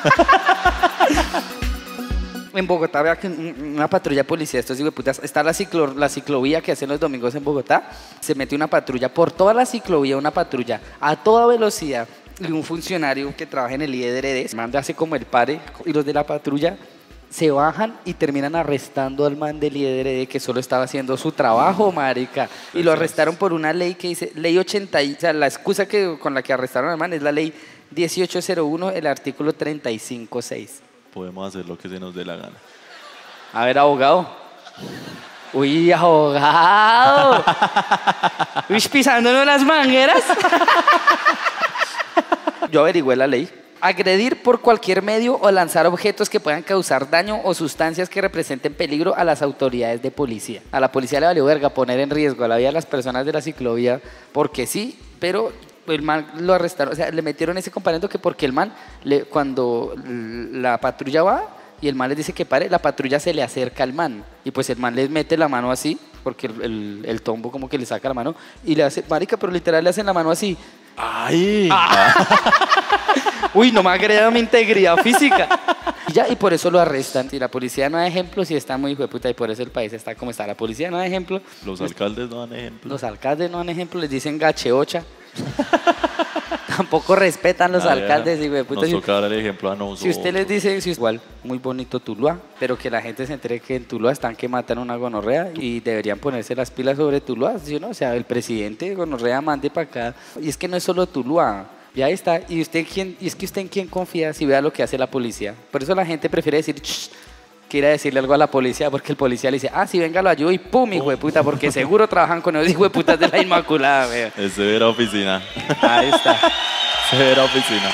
En Bogotá, vea que un- una patrulla de policía, estos hijueputas, está la, ciclo, la ciclovía que hacen los domingos en Bogotá, se mete una patrulla por toda la ciclovía, una patrulla a toda velocidad, y un funcionario que trabaja en el I D R D manda así como el pare, y los de la patrulla se bajan y terminan arrestando al man del I D R D que solo estaba haciendo su trabajo, marica, y lo arrestaron por una ley que dice, ley ochenta, y- o sea, la excusa que, con la que arrestaron al man es la ley dieciocho cero uno, el artículo treinta y cinco seis. Podemos hacer lo que se nos dé la gana. A ver, abogado. Uy, abogado. Uy, pisándonos las mangueras. Yo averigüé la ley. Agredir por cualquier medio o lanzar objetos que puedan causar daño o sustancias que representen peligro a las autoridades de policía. A la policía le valió verga poner en riesgo la vida de las personas de la ciclovía porque sí, pero el man lo arrestaron, o sea, le metieron ese componente que porque el man, le, cuando la patrulla va y el man les dice que pare, la patrulla se le acerca al man y pues el man les mete la mano así, porque el, el, el tombo como que le saca la mano y le hace, marica, pero literal le hacen la mano así. ¡Ay! Ah. Uy, no me ha agregado mi integridad física. Y ya, y por eso lo arrestan. Si la policía no da ejemplo, si está muy hijo de puta, y por eso el país está como está. La policía no da ejemplo. Los alcaldes no dan ejemplo. Los alcaldes no dan ejemplo, les dicen gacheocha. Tampoco respetan los Ah, alcaldes, ya. hijo de puta. Nos Si- toca dar el ejemplo a nosotros. Si usted les dice, si igual, muy bonito Tuluá, pero que la gente se entere que en Tuluá están que matan una gonorrea y deberían ponerse las pilas sobre Tuluá, ¿sí o no? O sea, el presidente de gonorrea mande para acá. Y es que no es solo Tuluá, ya está. ¿Y usted quién? Y es que usted en quién confía si vea lo que hace la policía. Por eso la gente prefiere decir, "Shh", que ir a decirle algo a la policía, porque el policía le dice, ah, sí, venga, lo ayudo y pum, hijo de puta, porque seguro trabajan con esos hijo de putas de la Inmaculada, vea. Es severa oficina. Ahí está. Severa oficina.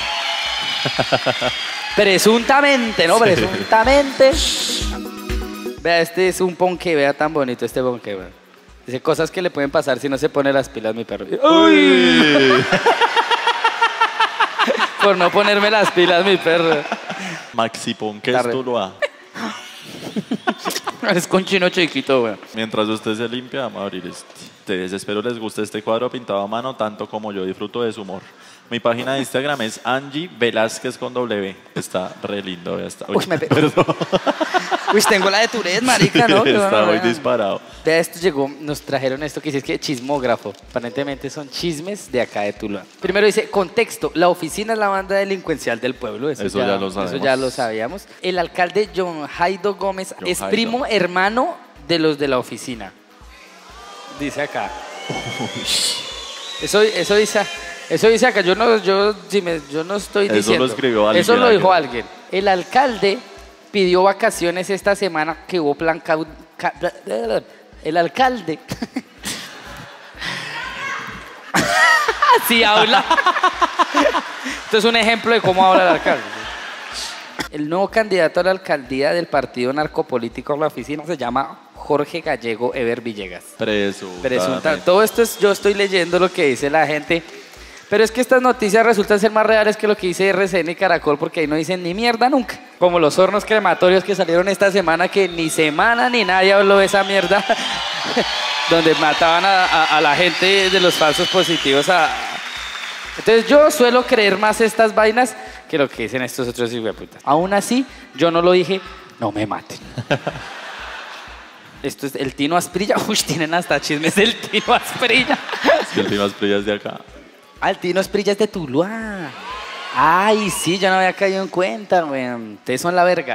Presuntamente, ¿no? Presuntamente. Vea, este es un ponque, vea tan bonito este ponque, vea. Dice cosas que le pueden pasar si no se pone las pilas, mi perro. ¡Uy! Por no ponerme las pilas, mi perro. Maxi Pon, ¿qué La es re- Tuluá? Es con chino chiquito, vea. Mientras usted se limpia, vamos a abrir este. Ustedes, espero les guste este cuadro pintado a mano tanto como yo disfruto de su humor. Mi página de Instagram es Angie Velázquez con W. Está re lindo. Ya está. Uy, me pe- Uy, tengo la de Tourette, marica, ¿no? Qué Está muy gonorrea. disparado. Vea, esto llegó, nos trajeron esto que dice que chismógrafo. Aparentemente son chismes de acá de Tuluá. Primero dice, contexto, la oficina es la banda delincuencial del pueblo. Eso, Eso ya lo sabemos. Eso ya lo sabíamos. El alcalde John Jaido Gómez John es Jaido. primo hermano de los de la oficina. Dice acá. Eso, eso dice... Eso dice acá, yo no, yo, si me- yo no estoy Eso diciendo. lo escribió alguien, Eso lo dijo alguien. alguien. El alcalde pidió vacaciones esta semana que hubo plan... cau- ca- El alcalde... Así habla. Esto es un ejemplo de cómo habla el alcalde. El nuevo candidato a la alcaldía del partido narcopolítico a la oficina se llama Jorge Gallego Ever Villegas. Presunta. Presunta. Todo esto es, yo estoy leyendo lo que dice la gente. Pero es que estas noticias resultan ser más reales que lo que dice R C N y Caracol, porque ahí no dicen ni mierda nunca. Como los hornos crematorios que salieron esta semana, que ni semana ni nadie habló de esa mierda, donde mataban a, a- a la gente de los falsos positivos. A... Entonces yo suelo creer más estas vainas que lo que dicen estos otros hijueputas. Aún así, yo no lo dije, no me maten. Esto es el Tino Asprilla. Uy, tienen hasta chismes del Tino Asprilla. Es que el Tino Asprilla es de acá. Ah, el Tino Asprilla es de Tuluá. Ay, sí, yo no había caído en cuenta, weón. Ustedes son la verga.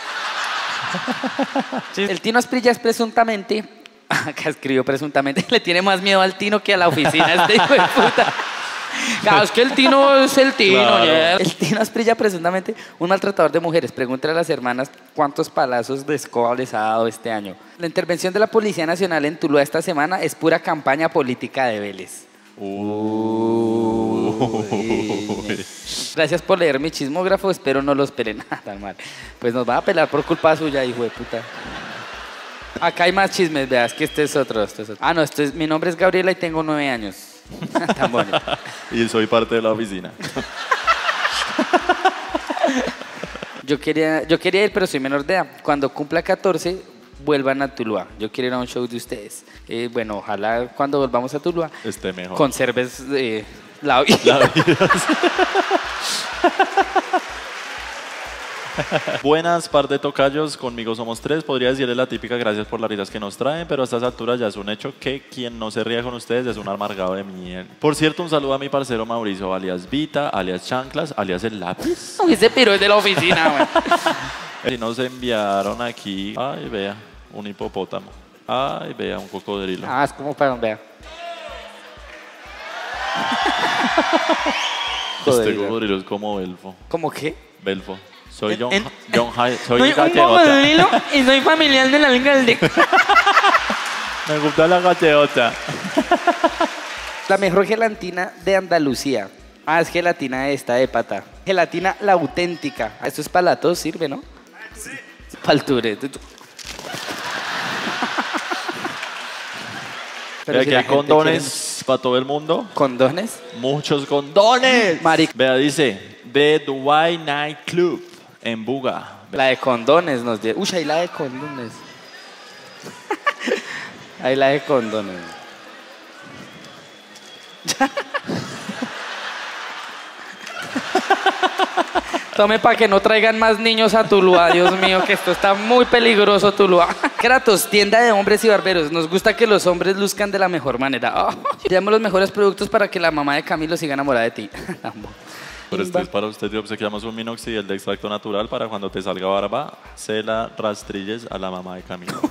Sí, el Tino Asprilla es presuntamente... Acá escribió presuntamente. Le tiene más miedo al Tino que a la oficina este hijo de puta. Claro, es que el Tino es el Tino. Claro. ya. El Tino Asprilla presuntamente un maltratador de mujeres. Pregúntale a las hermanas cuántos palazos de escoba les ha dado este año. La intervención de la Policía Nacional en Tuluá esta semana es pura campaña política de Vélez. Uy. Gracias por leer mi chismógrafo, espero no lo esperen nada tan mal. Pues nos van a pelar por culpa suya, hijo de puta. Acá hay más chismes, veas que este es otro, este es otro. Ah, no, este es, mi nombre es Gabriela y tengo nueve años. Tan bonito. Y soy parte de la oficina. Yo quería, yo quería ir, pero soy menor de edad. Cuando cumpla catorce, vuelvan a Tuluá. Yo quiero ir a un show de ustedes. Eh, bueno, ojalá cuando volvamos a Tuluá Esté mejor. conserves eh, la vida. La vida. Buenas, par de tocayos, conmigo somos tres. Podría decirles la típica gracias por las risas que nos traen, pero a estas alturas ya es un hecho que quien no se ría con ustedes es un amargado de miel. Por cierto, un saludo a mi parcero Mauricio, alias Vita, alias Chanclas, alias El Lápiz. Uy, ese piro es de la oficina, güey. Y nos enviaron aquí, ay, vea, un hipopótamo. Ay, vea, un cocodrilo. Ah, es como para vea. Este Cocodrilo. cocodrilo es como Belfo. ¿Cómo qué? Belfo. Soy John, En- John Hyde, soy Soy un gateota. cocodrilo y soy familiar de la alcalde. Me gusta la gateota. La mejor gelatina de Andalucía. Ah, es gelatina esta de pata. Gelatina la auténtica. Esto es para la tos, sirve, ¿no? Sí. Para el ture. Pero aquí hay condones para todo el mundo. ¿Condones? Muchos condones. Maric. Vea, dice, The Dubai Night Club en Buga. La de condones nos dio. Uy, ahí la de condones. Ahí la de condones. Tome para que no traigan más niños a Tuluá, Dios mío, que esto está muy peligroso, Tuluá. Kratos, tienda de hombres y barberos. Nos gusta que los hombres luzcan de la mejor manera. Oh, tenemos los mejores productos para que la mamá de Camilo siga enamorada de ti. Pero este es para usted y obsequiamos un minoxidil de extracto natural para cuando te salga barba, se la rastrilles a la mamá de Camilo.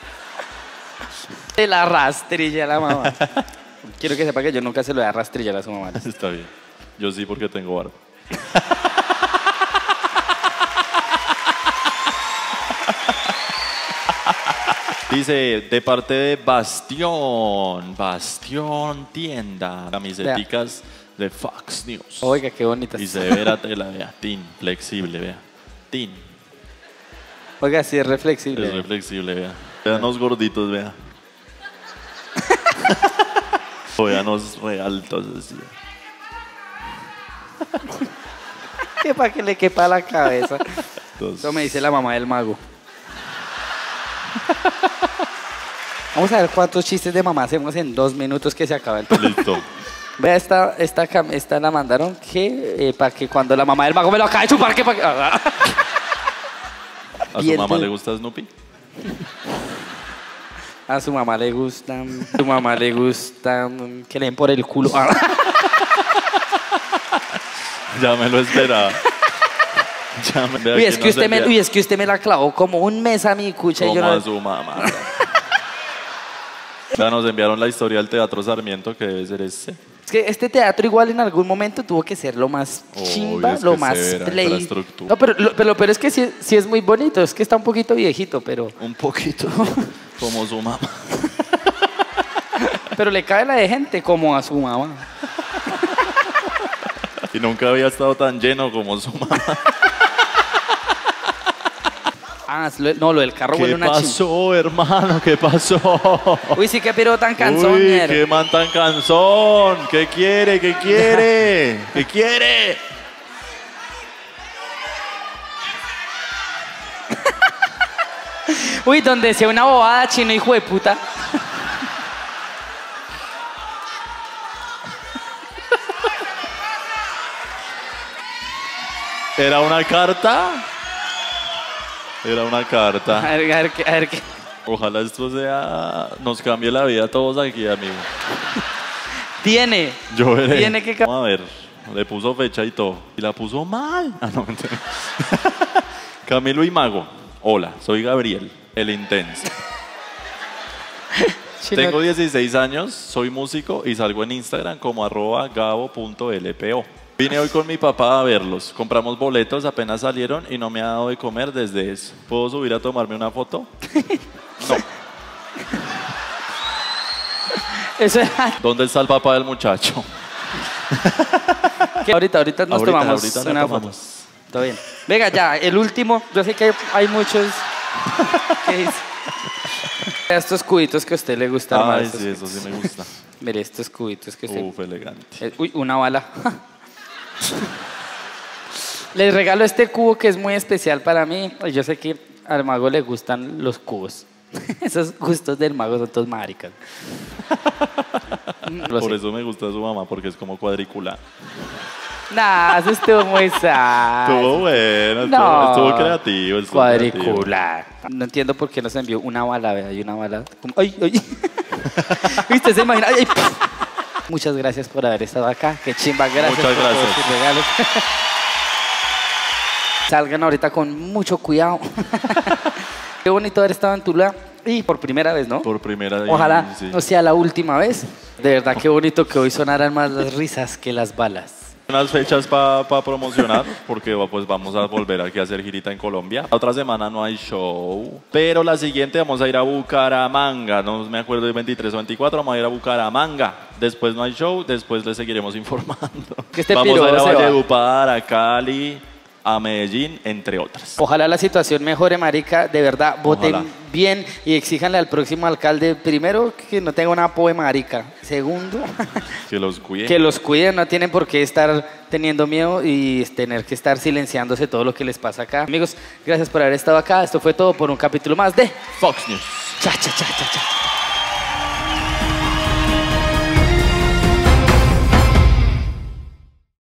De la rastrilla a la mamá. Quiero que sepa que yo nunca se lo voy a rastrillar a su mamá. Está bien. Yo sí porque tengo barba. Dice, de parte de Bastión, Bastión Tienda, camiseticas de Fox News. Oiga, qué bonitas. Y severa tela, vea, tin, flexible, vea, tin. Oiga, sí, es re flexible. Es re flexible, vea. Veanos gorditos, vea. Veanos re altos, así. Que para que le quepa a la cabeza. Entonces, Eso me dice la mamá del mago. Vamos a ver cuántos chistes de mamá hacemos en dos minutos que se acaba el listo. Vea, esta, esta, cam- esta la mandaron que eh, para que cuando la mamá del mago me lo acabe de chupar, que para que... ¿A su Bien, mamá tú. le gusta Snoopy? A su mamá le gustan, a su mamá le gustan que le den por el culo. Ah. Ya me lo esperaba. Ya me, vea Uy, es no que se usted me, envía- uy, es que usted me la clavó como un mes a mi cucha y Como yo no... a su mamá. Ya nos enviaron la historia del Teatro Sarmiento, que debe ser ese. Es que este teatro igual en algún momento tuvo que ser lo más Obvio, chimba, es lo que más severa play. infraestructura. No, pero lo, pero, pero es que sí, sí es muy bonito, es que está un poquito viejito, pero, Un poquito. Como su mamá. pero le cae la de gente como a su mamá. Y nunca había estado tan lleno como su mamá. Ah, es lo- no, lo del carro ¿Qué huele una chimba. pasó, hermano? ¿Qué pasó? Uy, sí que pero tan cansón, Uy, mierda. qué man tan cansón. ¿Qué quiere? ¿Qué quiere? ¿Qué quiere? Uy, donde sea una bobada, chino, hijo de puta. ¿Era una carta? Era una A carta. ver, a ver, qué- a ver qué. Ojalá esto sea... Nos cambie la vida a todos aquí, amigo. Tiene. Yo veré. Tiene que cam- Vamos a ver. Le puso fecha y todo. Y la puso mal. Ah, no, mentira. Camilo y Mago. Hola, soy Gabriel, el intenso. Chino, Tengo dieciséis años, soy músico y salgo en Instagram como arroba gabo punto l p o. Vine hoy con mi papá a verlos. Compramos boletos, apenas salieron y no me ha dado de comer desde eso. ¿Puedo subir a tomarme una foto? No. Eso es ¿Dónde está el papá del muchacho? que ahorita, ahorita nos Ahorita, tomamos ahorita la una tomamos. foto. Todo bien. Venga, ya, el último. Yo sé que hay, hay muchos. ¿Qué dice? Estos cubitos que a usted le gustan más. Ay, estos sí, eso cubitos. sí me gusta. Mire, estos cubitos que usted. Uf, elegante. Eh, Uy, una bala. Les regalo este cubo que es muy especial para mí. Yo sé que al mago le gustan los cubos. Esos gustos del mago son todos maricas. Lo Por sé. eso me gusta su mamá, porque es como cuadricular. Nah, eso estuvo muy sad. Estuvo bueno, estuvo, No. estuvo creativo. Estuvo creativo. Cuadricular. No entiendo por qué nos envió una bala, vea, hay una bala. como- Ay, ay. ¿Viste? Se imagina. Ay, ay. Muchas gracias por haber estado acá. Qué chimba, gracias Muchas por todos gracias. sus regalos. Salgan ahorita con mucho cuidado. Qué bonito haber estado en Tuluá. Y por primera vez, ¿no? Por primera vez. Ojalá sí. no sea la última vez. De verdad, qué bonito que hoy sonaran más las risas que las balas. Unas fechas para pa promocionar, porque pues vamos a volver aquí a hacer girita en Colombia. La otra semana no hay show, pero la siguiente vamos a ir a Bucaramanga. No me acuerdo del veintitrés o veinticuatro, vamos a ir a Bucaramanga. Después no hay show, después les seguiremos informando. Que este vamos a ir a piro se va. Valledupar, a Cali, a Medellín, entre otras. Ojalá la situación mejore, marica. De verdad, voten Ojalá. bien y exíjanle al próximo alcalde, primero, que no tenga una poe marica. Segundo, Que los cuide. que los cuiden. No tienen por qué estar teniendo miedo y tener que estar silenciándose todo lo que les pasa acá. Amigos, gracias por haber estado acá. Esto fue todo por un capítulo más de Fox News. Cha, cha, cha, cha, cha.